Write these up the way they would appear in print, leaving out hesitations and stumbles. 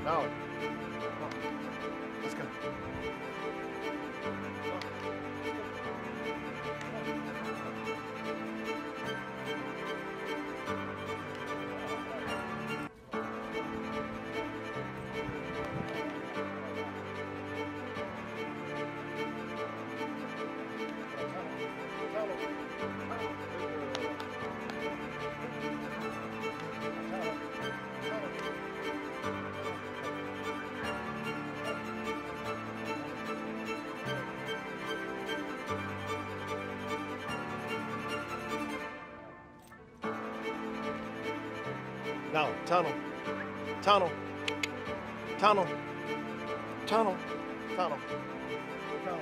Nali. Come on. Let's go. Now, tunnel, tunnel, tunnel, tunnel, tunnel, tunnel.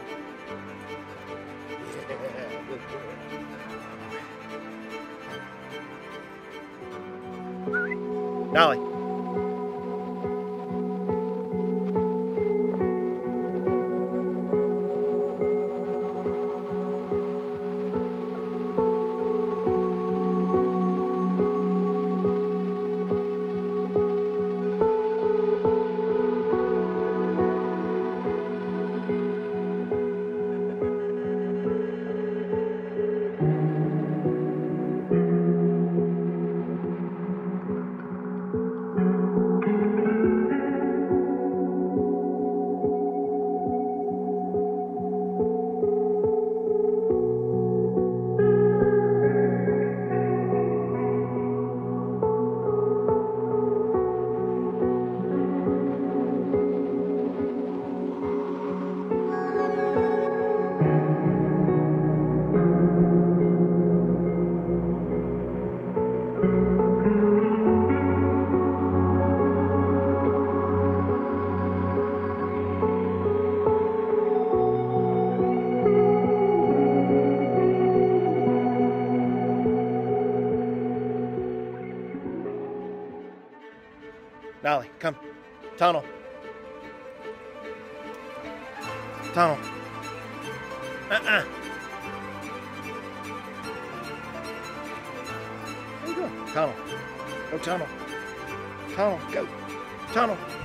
Yeah, good girl. Nali. Nali, come. Tunnel. Tunnel. There you go. Tunnel. Go tunnel. Tunnel. Go. Tunnel.